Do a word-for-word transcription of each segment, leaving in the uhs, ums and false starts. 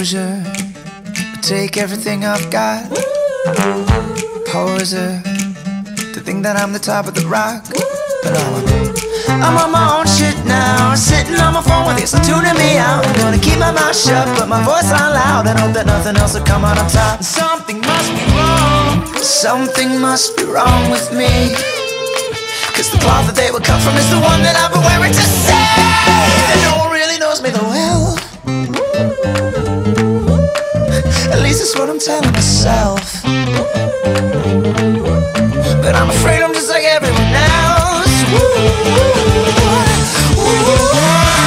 Composure, take everything I've got. Poser, to think that I'm the top of the rock. But I'm, I'm on my own shit now, sitting on my phone with you, so tuning me out. I'm gonna keep my mouth shut, but my voice on loud, and hope that nothing else will come out on top. Something must be wrong, something must be wrong with me, cause the cloth that they were cut from is the one that I've been wearing to say that no one really knows me that well. At least it's what I'm telling myself. But I'm afraid I'm just like everyone else. Woo, woo, woo,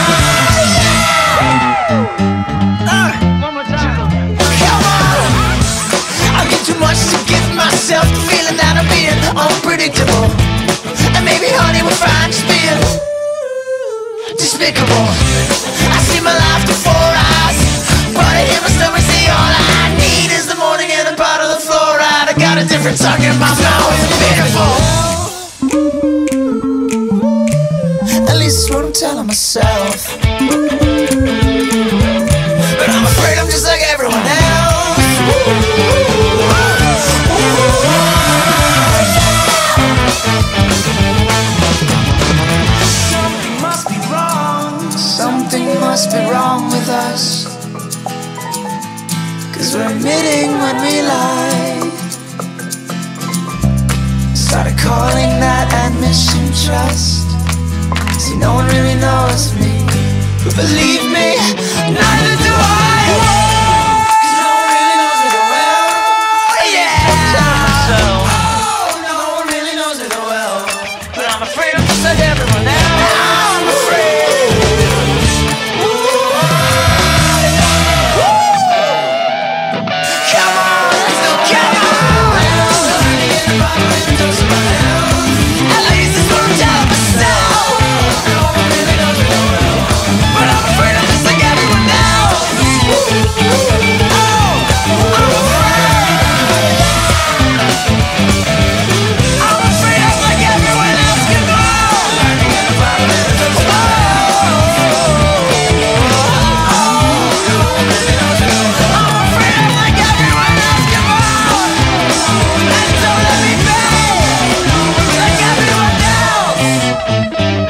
yeah. uh, One more time. Come on. I get too much to give myself the feeling that I'm being unpredictable. And maybe honey will find just being despicable. I see my life through four eyes, but I hear my stomach say all I need is the morning and a bottle of fluoride. I got a different tongue in my mouth, it's pitiful. At least it's what I'm telling myself. But I'm afraid I'm just like everyone else. Something must be wrong, something must be wrong with us, cause we're admitting when we lie. Started calling that admission trust. See, no one really knows me, but believe me, neither do I. Cause no one really knows me that well. Yeah. Oh, no one really knows me that well. But I'm afraid I'm just like everyone else. I'm afraid.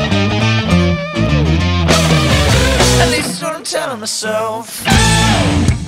At least that's what I'm telling myself.